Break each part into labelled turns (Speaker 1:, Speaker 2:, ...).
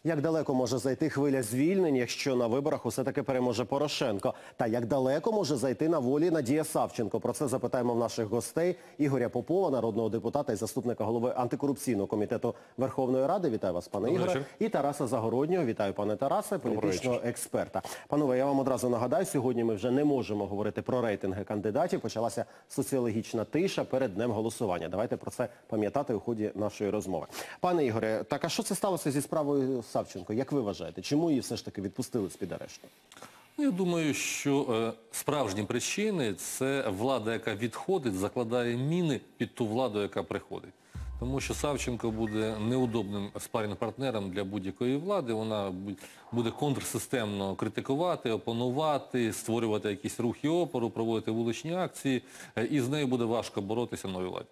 Speaker 1: Як далеко може зайти хвиля звільнень, якщо на виборах усе-таки переможе Порошенко? Та як далеко може зайти на волі Надія Савченко? Про це запитаємо в наших гостей. Ігоря Попова, народного депутата і заступника голови антикорупційного комітету Верховної Ради. Вітаю вас, пане Ігоре. І Тараса Загороднього. Вітаю, пане Тарасе, політичного експерта. Панове, я вам одразу нагадаю, сьогодні ми вже не можемо говорити про рейтинги кандидатів. Почалася соціологічна тиша перед днем голосування. Давайте про це пам'ятати у ході нашої розмови. Пане Ігоре, так а що це сталося зі справою Савченко? Як ви вважаєте? Чому її все ж таки відпустили з-під арешту?
Speaker 2: Я думаю, що справжні причини – це влада, яка відходить, закладає міни під ту владу, яка приходить. Тому що Савченко буде неудобним спарринг-партнером для будь-якої влади. Вона буде контрсистемно критикувати, опонувати, створювати якісь рухи опору, проводити вуличні акції. І з нею буде важко боротися новій владі.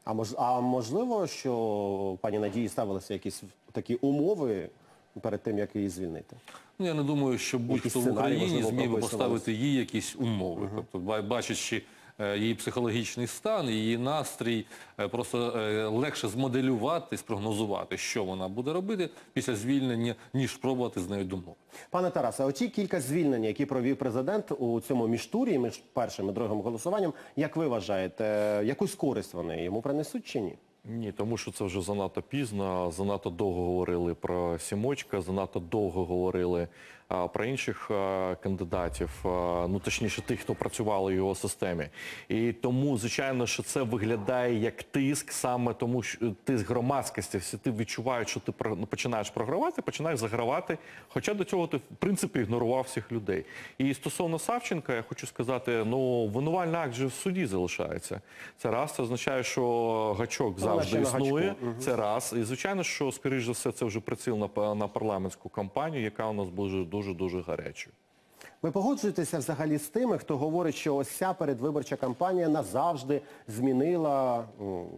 Speaker 1: А можливо, що пані Надії ставилися якісь такі умови перед тим, як її звільнити?
Speaker 2: Ну, я не думаю, що будь-хто в Україні зміг би поставити їй якісь умови. Тобто, бачачи її психологічний стан, її настрій, просто легше змоделювати, спрогнозувати, що вона буде робити після звільнення, ніж спробувати з нею домовитися.
Speaker 1: Пане Тарасе, оті кілька звільнень, які провів президент у цьому міжтурі, між першим і другим голосуванням, як ви вважаєте, якусь користь вони йому принесуть чи ні?
Speaker 3: Ні, тому що це вже занадто пізно, занадто довго говорили про Сімочка, занадто довго говорили про інших кандидатів, ну точніше тих, хто працювали в його системі. І тому, звичайно, що це виглядає як тиск, саме тому, що тиск громадськості, всі ти відчуваєш, що ти починаєш програвати, починаєш загравати, хоча до цього ти, в принципі, ігнорував всіх людей. І стосовно Савченка, я хочу сказати, ну, винувальний акт же в суді залишається. Це раз, це означає, що гачок завжди існує, це раз. І, звичайно, що, скоріш за все, це вже приціл на парламентську кампанію, яка у нас буде дуже-дуже гарячою.
Speaker 1: Ви погоджуєтеся взагалі з тими, хто говорить, що ось ця передвиборча кампанія назавжди змінила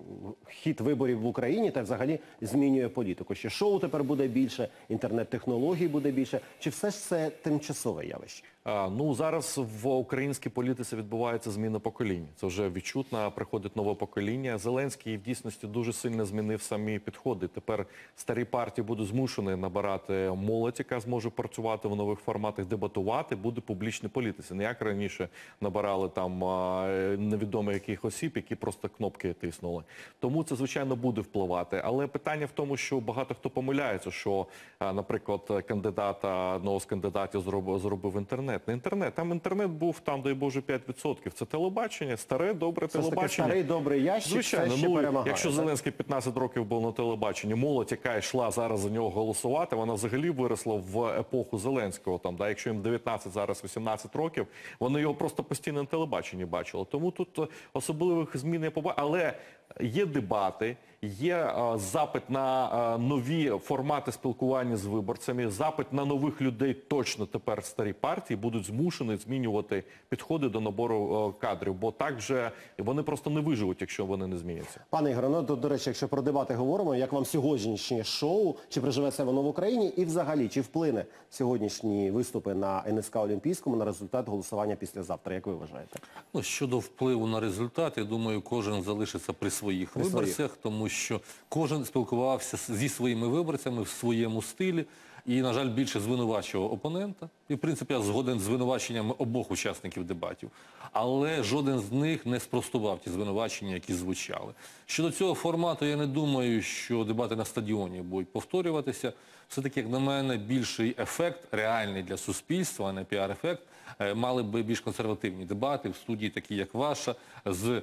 Speaker 1: хід виборів в Україні та взагалі змінює політику? Що шоу тепер буде більше, інтернет-технологій буде більше? Чи все ж це тимчасове явище?
Speaker 3: Ну, зараз в українській політиці відбувається зміна поколінь. Це вже відчутно, приходить нове покоління. Зеленський в дійсності дуже сильно змінив самі підходи. Тепер старі партії будуть змушені набирати молодь, яка зможе працювати в нових форматах, дебатувати, буде публічній політиці. Не як раніше набирали там невідомо яких осіб, які просто кнопки тиснули. Тому це, звичайно, буде впливати. Але питання в тому, що багато хто помиляється, що, наприклад, одного з кандидатів зробив інтернет. Не інтернет. Там інтернет був, там, дай Боже, 5%. Це телебачення, старе, добре телебачення.
Speaker 1: Це старий, добрий ящик,
Speaker 3: звичайно,
Speaker 1: все ще перемагає.
Speaker 3: Якщо Зеленський 15 років був на телебаченні, молодь, яка йшла зараз за нього голосувати, вона взагалі виросла в епоху Зеленського. Там, да, якщо їм 19, зараз 18 років, вони його просто постійно на телебаченні бачили. Тому тут особливих змін не побачили. Але є дебати, є запит на нові формати спілкування з виборцями, запит на нових людей. Точно тепер старі партії будуть змушені змінювати підходи до набору кадрів, бо так же вони просто не виживуть, якщо вони не зміняться.
Speaker 1: Пане Ігоре, ну, до речі, якщо про дебати говоримо, як вам сьогоднішнє шоу, чи приживеться воно в Україні і взагалі, чи вплине сьогоднішні виступи на НСК Олімпійському на результат голосування післязавтра, як ви вважаєте?
Speaker 2: Ну, щодо впливу на результат, я думаю, кожен залишиться при своїх виборцях, тому що кожен спілкувався зі своїми виборцями в своєму стилі і, на жаль, більше звинувачував опонента. І, в принципі, я згоден з звинуваченнями обох учасників дебатів. Але жоден з них не спростував ті звинувачення, які звучали. Щодо цього формату, я не думаю, що дебати на стадіоні будуть повторюватися. Все-таки, як на мене, більший ефект, реальний для суспільства, а не піар-ефект, мали би більш консервативні дебати в студії, такі як ваша, з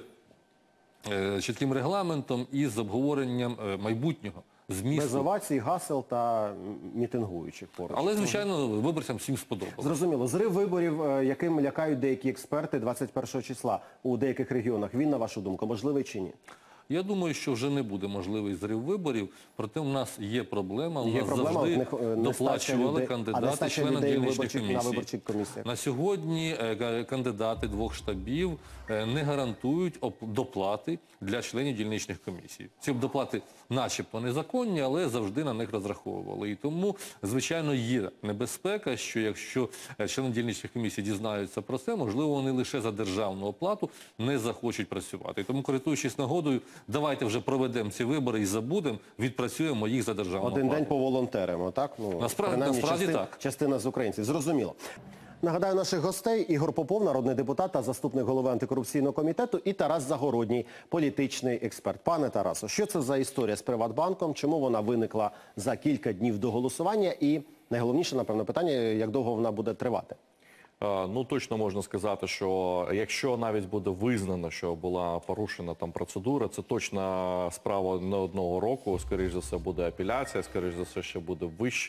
Speaker 2: чітким регламентом і з обговоренням майбутнього змісту.
Speaker 1: Без овацій, гасел та мітингуючих поруч.
Speaker 2: Але, звичайно, виборцям всім сподобалося.
Speaker 1: Зрозуміло. Зрив виборів, яким лякають деякі експерти 21 числа у деяких регіонах, він, на вашу думку, можливий чи ні?
Speaker 2: Я думаю, що вже не буде можливий зрив виборів, проте у нас є проблема. У нас завжди доплачували кандидати членам дільничних комісій. На сьогодні кандидати двох штабів не гарантують доплати для членів дільничних комісій. Ці доплати начебто незаконні, але завжди на них розраховували. І тому, звичайно, є небезпека, що якщо члени дільничних комісій дізнаються про це, можливо, вони лише за державну оплату не захочуть працювати. І тому, користуючись нагодою, давайте вже проведемо ці вибори і забудемо, відпрацюємо їх за державну
Speaker 1: Один
Speaker 2: плату.
Speaker 1: день поволонтеримо, так? Ну,
Speaker 2: Насправді
Speaker 1: принаймні,
Speaker 2: так.
Speaker 1: частина з українців. Зрозуміло. Нагадаю наших гостей: Ігор Попов, народний депутат та заступник голови антикорупційного комітету, і Тарас Загородній, політичний експерт. Пане Тарасо, що це за історія з Приватбанком? Чому вона виникла за кілька днів до голосування? І найголовніше, напевно, питання, як довго вона буде тривати?
Speaker 3: Ну, точно можна сказати, що якщо навіть буде визнано, що була порушена там процедура, це точно справа не одного року. Скоріше за все буде апеляція, скоріше за все ще буде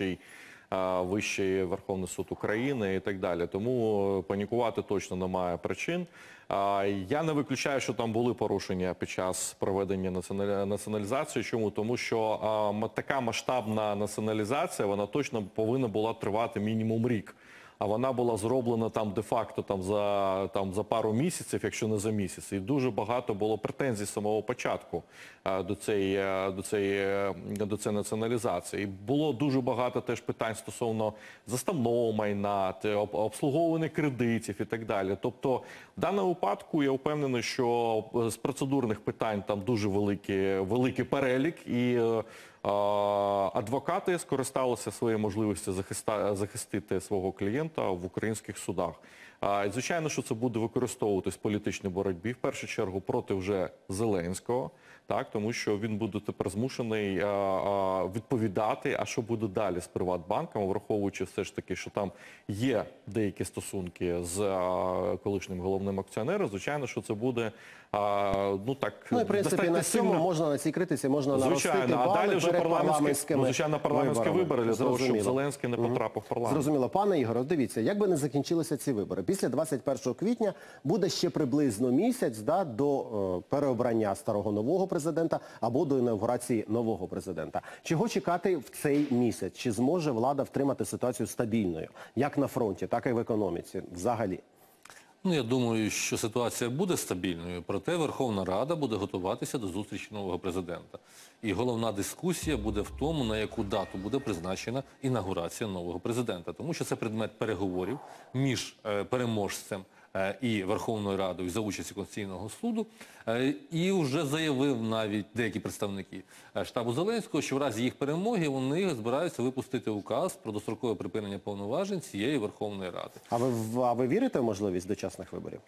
Speaker 3: Вищий Верховний суд України і так далі. Тому панікувати точно немає причин. Я не виключаю, що там були порушення під час проведення націоналізації. Чому? Тому що така масштабна націоналізація, вона точно повинна була тривати мінімум рік. А вона була зроблена там де-факто за пару місяців, якщо не за місяць. І дуже багато було претензій з самого початку до цієї націоналізації. І було дуже багато теж питань стосовно заставного майна, обслуговування кредитів і так далі. Тобто в даному випадку я впевнений, що з процедурних питань там дуже великий перелік, і адвокати скористалися своєю можливістю захистити свого клієнта в українських судах. І, звичайно, що це буде використовуватись в політичній боротьбі, в першу чергу проти вже Зеленського, так, тому що він буде тепер змушений відповідати, а що буде далі з Приватбанком, враховуючи все ж таки, що там є деякі стосунки з колишнім головним акціонером. Звичайно, що це буде,
Speaker 1: Ну і, в принципі, на цьому можна, на цій критиці можна наростити бали перед парламентськими
Speaker 3: парламентські вибори, для того, щоб
Speaker 1: Зрозуміло.
Speaker 3: Зеленський не потрапив в парламент.
Speaker 1: Зрозуміло. Пане Ігоре, дивіться, як би не закінчилися ці вибори, після 21 квітня буде ще приблизно місяць до переобрання старого нового президента або до інаугурації нового президента. Чого чекати в цей місяць? Чи зможе влада втримати ситуацію стабільною, як на фронті, так і в економіці взагалі?
Speaker 2: Ну, я думаю, що ситуація буде стабільною, проте Верховна Рада буде готуватися до зустрічі нового президента. І головна дискусія буде в тому, на яку дату буде призначена інаугурація нового президента. Тому що це предмет переговорів між переможцем і Верховною Радою за участі Конституційного суду. І вже заявив навіть деякі представники штабу Зеленського, що в разі їх перемоги вони збираються випустити указ про дострокове припинення повноважень цієї Верховної Ради.
Speaker 1: А ви вірите в можливість дочасних виборів?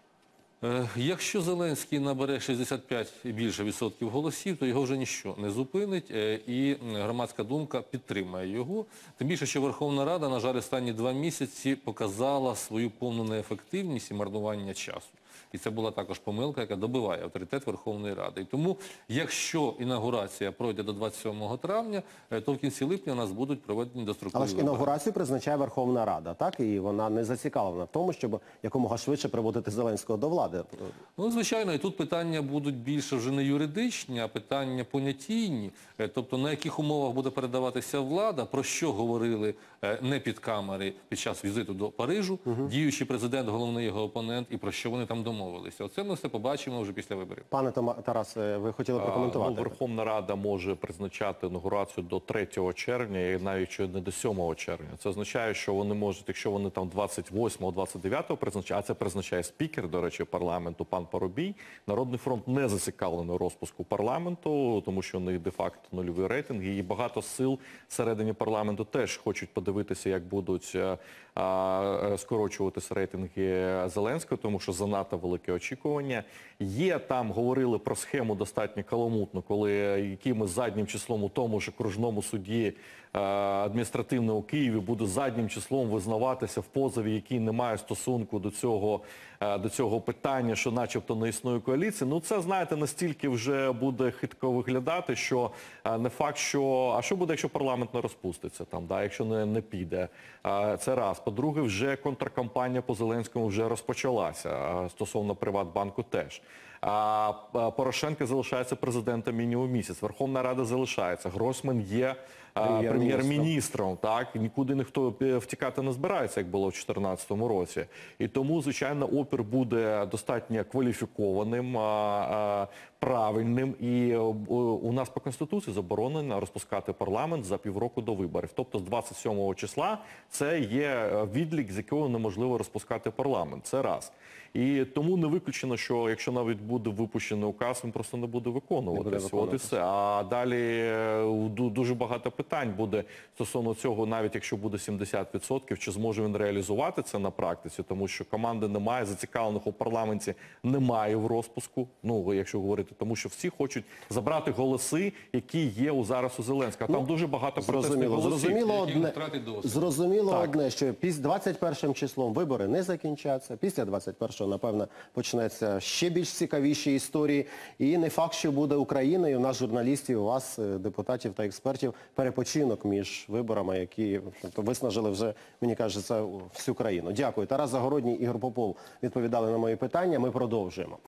Speaker 2: Якщо Зеленський набере 65 і більше відсотків голосів, то його вже ніщо не зупинить, і громадська думка підтримає його. Тим більше, що Верховна Рада, на жаль, останні 2 місяці показала свою повну неефективність і марнування часу. І це була також помилка, яка добиває авторитет Верховної Ради. І тому, якщо інаугурація пройде до 27 травня, то в кінці липня у нас будуть проведені дострокові
Speaker 1: Але ж
Speaker 2: вибори.
Speaker 1: інаугурацію призначає Верховна Рада, так? І вона не зацікавлена в тому, щоб якомога швидше приводити Зеленського до влади.
Speaker 2: Ну, звичайно, і тут питання будуть більше вже не юридичні, а питання понятійні. Тобто, на яких умовах буде передаватися влада, про що говорили не під камери під час візиту до Парижу, діючий президент, головний його опонент, і про що вони там домовилися. Оце ми все побачимо вже після виборів.
Speaker 1: Пане Тарас, ви хотіли прокоментувати?
Speaker 3: Верховна Рада може призначати інаугурацію до 3 червня і навіть не до 7 червня. Це означає, що вони можуть, якщо вони там 28-29 призначають, а це призначає спікер, до речі, парламенту, пан Парубій, Народний фронт не зацікавлений у розпуску парламенту, тому що у них де-факто нульові рейтинги, і багато сил всередині парламенту теж хочуть подивитися, як будуть скорочуватися рейтинги Зеленського, тому що занадто велике очікування. Є там, говорили про схему достатньо каламутну, коли якимось заднім числом у тому ж окружному суді адміністративного у Києві буде заднім числом визнаватися в позові, який не має стосунку до цього питання, що начебто не існує коаліції. Ну це, знаєте, настільки вже буде хитко виглядати, що не факт, що... А що буде, якщо парламент не розпуститься там, да, якщо не піде? Це раз. По-друге, вже контркампанія по Зеленському вже розпочалася, стосовно Приватбанку теж. Порошенко залишається президентом мінімум місяць, Верховна Рада залишається, Гройсман є прем'єр-міністром. Так, нікуди ніхто втікати не збирається, як було в 2014 році. І тому, звичайно, опір буде достатньо кваліфікованим, правильним. І у нас по Конституції заборонено розпускати парламент за півроку до виборів. Тобто з 27 числа це є відлік, з якого неможливо розпускати парламент. Це раз. І тому не виключено, що якщо навіть буде випущений указ, він просто не буде виконуватися. От і все. А далі дуже багато питань буде стосовно цього, навіть якщо буде 70%, чи зможе він реалізувати це на практиці, тому що команди немає, зацікавлених у парламенті немає в розпуску, ну, якщо говорити, тому що всі хочуть забрати голоси, які є зараз у Зеленського. Там дуже багато протестних голосів.
Speaker 1: Зрозуміло одне, що 21 числом вибори не закінчаться, після 21-го, напевно, почнеться ще більш цікавіші історії. І не факт, що буде Україна, і у нас, журналістів, у вас, депутатів та експертів, перепочинок між виборами, які виснажили вже, мені кажеться, всю країну. Дякую. Тарас Загородній, Ігор Попов відповідали на мої питання. Ми продовжуємо.